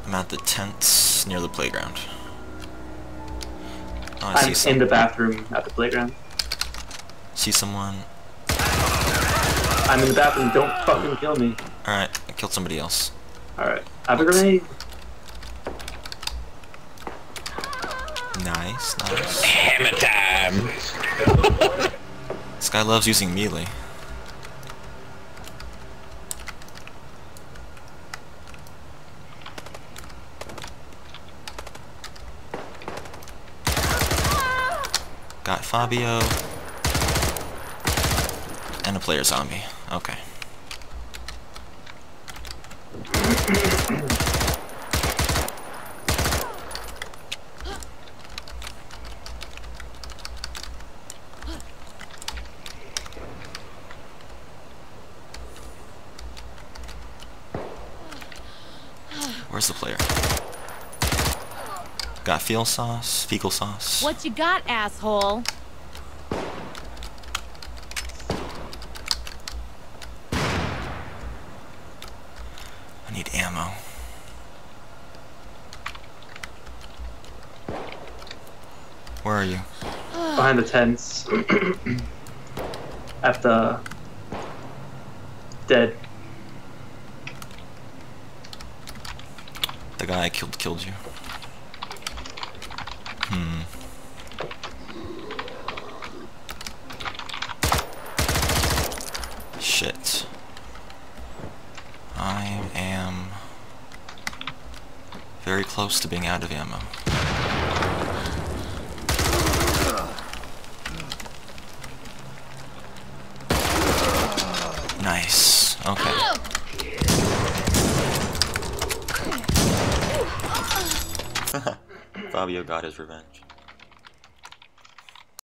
I'm at the tents near the playground. Oh, I I'm see in the bathroom at the playground. See someone. I'm in the bathroom, don't fucking kill me. Alright, I killed somebody else. Alright, I have a grenade. Nice, nice. Hammer time! This guy loves using melee. Got Fabio. And a player zombie. Okay. Where's the player? Got fecal sauce. What you got, asshole? I need ammo. Where are you? Behind the tents. At the... dead. The guy I killed you. Shit. I am very close to being out of ammo. Nice. Okay. Fabio got his revenge.